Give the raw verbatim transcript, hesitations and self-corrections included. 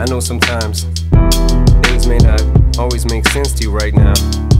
know sometimes things may not always make sense to you right now,